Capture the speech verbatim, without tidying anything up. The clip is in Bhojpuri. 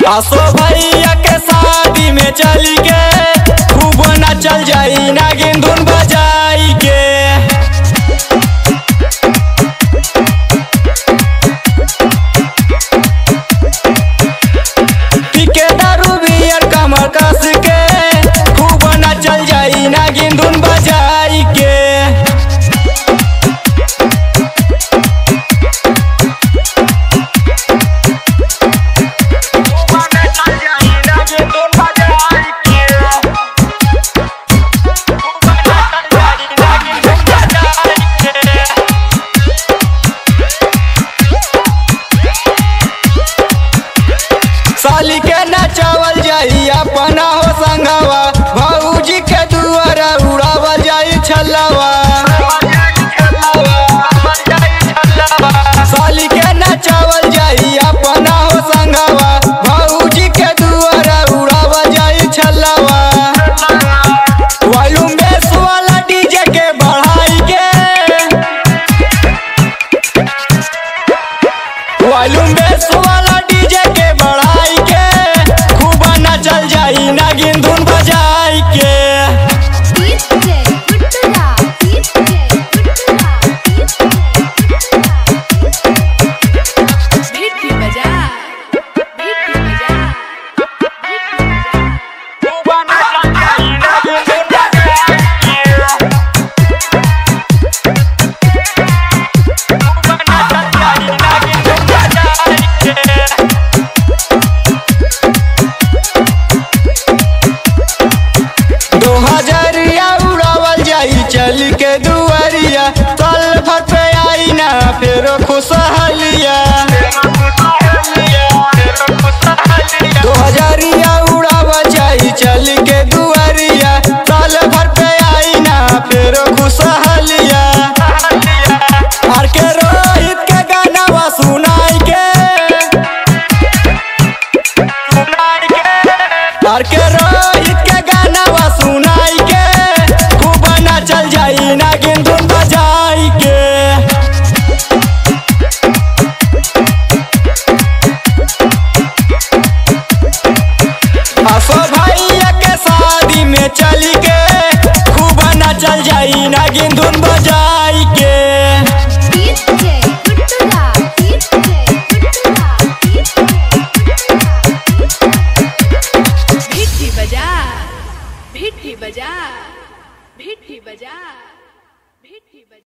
आसो भैया के शादी में चली के खूब नचल जाई नागिन धुन बजाई के। पीके दारू बियर कमर कस के खूब नचल जाई नागिन धुन बजाई के। साली के नचावल जाई अपना हो संगवा, भौजी के दुआरा उड़ावल जाई छलवा। साली के नचावल जाई अपना हो संगवा, भौजी के दुआरा उड़ावल जाई छलवा। वॉल्यूम बेस वाला डीजे के बढ़ाई के, वॉल्यूम बेस वाला डीजे के बढ़ाई के खूब नचल जाई नागिन धुन बजाई के। दो हजरिया उड़ावल जाई चल के दुआरिया, तल भर पे आई ना फेरो खुशहालिया। दो हजरिया उड़ावल जाई चल के दुआरिया, तल भर पे आई ना फेरो खुशहालिया। आर के रोहित के गाना सुनाई के, आर के रोहित के गाना सुनाई के खूब नचल जाई नागिन धुन बजाई के। आसो भैया के शादी में चली के खूब नचल जाई नागिन धुन बजाई के। बजा भिट्ठी बजा भिट्ठी बजा भिट्ठी बजा।